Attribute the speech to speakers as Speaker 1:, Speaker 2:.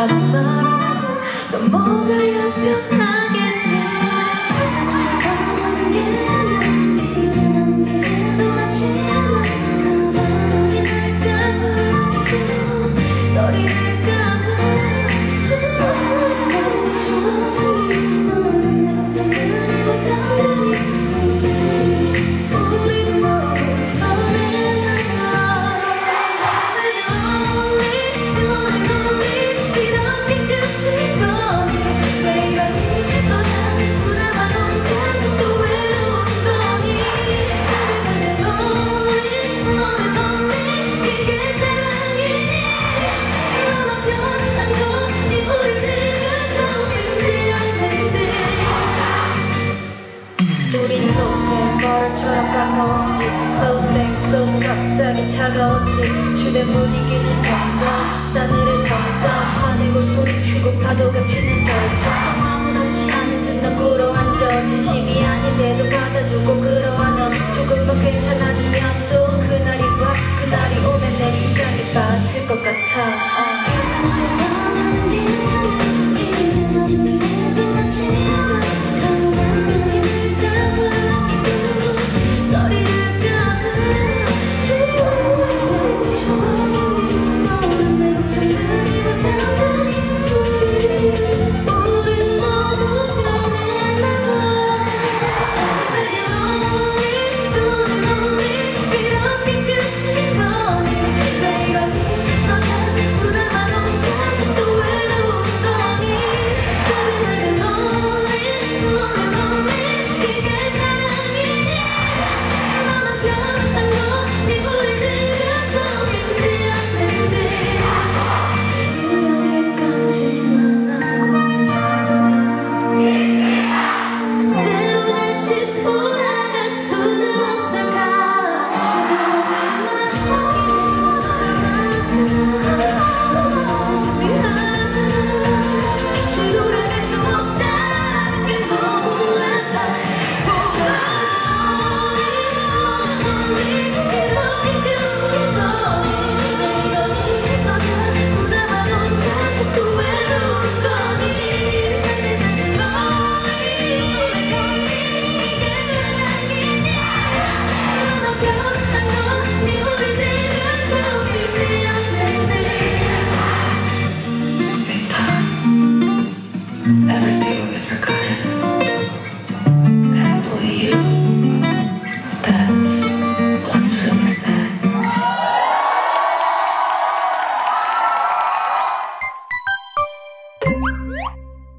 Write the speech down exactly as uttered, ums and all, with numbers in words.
Speaker 1: 다른 말하고 넌 뭐가 연변하겠지. 가만히 이제 넌 미래도 왔지 않아. 지날까봐 널 잃을까봐 쉬워지니 너는 내 걱정들을 못하니 우린 너무 forever. 우린 close 벌처럼 가까웠지. Close and close 갑자기 차가웠지. 주된 분위기는 점점 싸늘해 점점 화내고 소리치고 파도가 치는